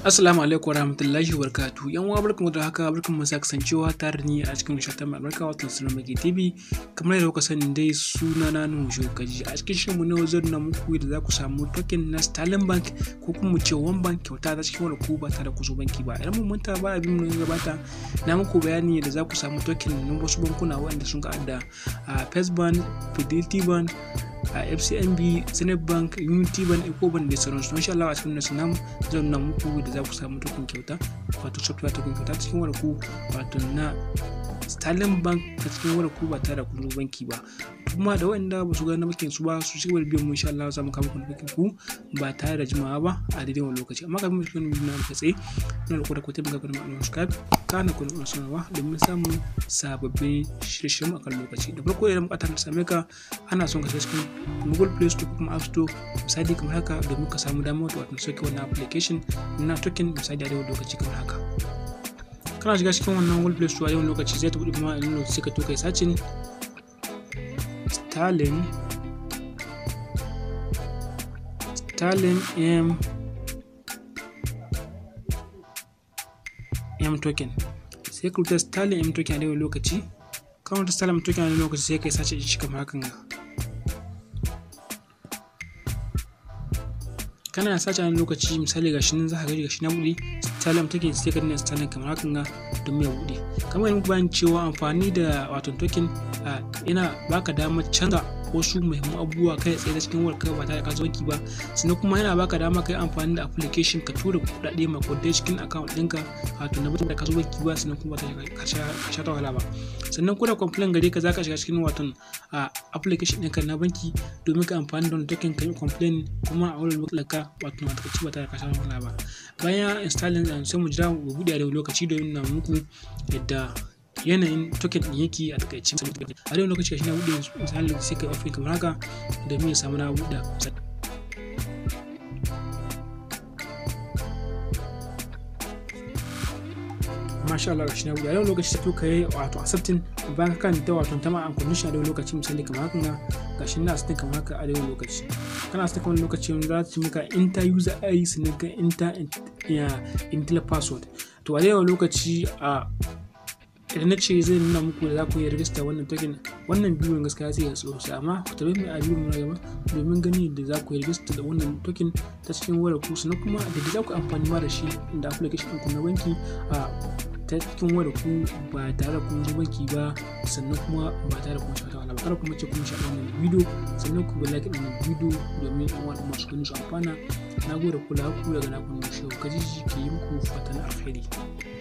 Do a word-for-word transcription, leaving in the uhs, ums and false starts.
Assalamu alaikum warahmatullahi wabarakatuh. Yan uwa barkanmu da haka, barkanmu da sake kasancewa tare da ni a cikin shatan mai albarka wato Sunan Magi T V. Kamar yadda kuka sani dai suna na Nuhu Shokaji. A cikin shirinmu na yau zan nuna muku yadda za ku samu token na Sterling Bank ko kuma mu ce One Bank kyauta ta cikin wani ku ba tare da ku zo banki ba. Idan mun manta ba abin mu gabata na muku bayani yadda za ku samu token na wasu bankuna waɗanda sun da First Bank, Fidelity Bank, a F C M B, Zenith Bank, Unity Bank, Ecobank da sauransu. Insha Allah a cikin nasu namu zan nuna muku da za ku samu token kyauta wato software token kyauta cikin wani ku wato na Sterling Bank ta cikin wani ku ba tare da kun zo banki ba. Kuma da waɗanda ba su ga na bankin su ba su ci gaba da biyan mu insha Allah za mu kawo muku bankin ku ba tare da jimawa ba a daidai wani lokaci. Amma kafin mu shiga wannan bidiyon ka tsaye ina da kuɗa kuɗi ga gurin subscribe kana ku na sanarwa domin samun sababbin shirye-shiryen akan lokaci. Da farko idan buƙatar ka same ka ana son ka shiga cikin Google Play Store ko kuma App Store misali kamar haka domin ka samu damar wato sauke wannan application na token misali a daidai lokaci kamar haka. Kana shiga cikin wannan Google Play Store a yawan lokaci zai ta buɗe kuma a yawan lokaci sai ka to kai searching Sterling Sterling M M token sai ka rubuta Sterling M token a yawan lokaci. Kan rubuta Sterling M token a yawan lokaci sai kai search shi kamar hakan ga. Kana search a lokaci misali gashi nan za ka ga gashi na buɗe Sterling token sai ka danna Sterling kamar hakan ga domin ya buɗe. Kamar yadda muku bayan cewa amfani da wato token yana baka damar canza wasu muhimman abubuwa kai tsaye da cikin wayarka ba tare da kasuwanci ba, sannan kuma yana baka dama kai amfani da application ka tura kuɗaɗe makwadai cikin account ɗinka wato na ba da kasuwanci ba sannan kuma ba tare da ka sha ta wahala ba. Sannan ko da complain gare ka za ka shiga cikin wato application ɗinka na banki domin ka amfani da token ka yi complain kuma a wurin lokacin ka wato na takaici ba tare da ka sha wahala ba. Bayan installing sai mu jira mu buɗe a lokaci domin na muku yadda yanayin token ɗin yake a takaice. A yau lokaci shi na buɗe misali sai ka ofin kamar haka domin ya samu na buɗe. Masha Allah shi na buɗe. A yau lokaci sai ka yi wato accepting bayan ka kan ta wato tama an condition a yau lokaci misali kamar haka na gashi na accepting kamar haka a yau lokaci. Kana accepting kamar lokaci wanda za ta maka enter user I D sannan ka enter enter password. To a yau lokaci a idan na ce zai nuna muku da za ku yi register wannan token wannan bidiyon gaskiya zai yi sosai amma ku tabi mai a bidiyon na gaba domin gani da za ku yi register da wannan token ta cikin wayar ku sannan kuma da za ku amfani ma da shi da application ɗinku na banki a ta cikin wayar ku ba tare da kun zo banki ba sannan kuma ba tare da kun sha wahala ba. Kada kuma ce kun sha wannan bidiyo sannan ku bi like ɗin bidiyo domin yan uwa masu gani su amfana. Na gode kula ku daga na kun shi kaji ke yi muku fatan alheri.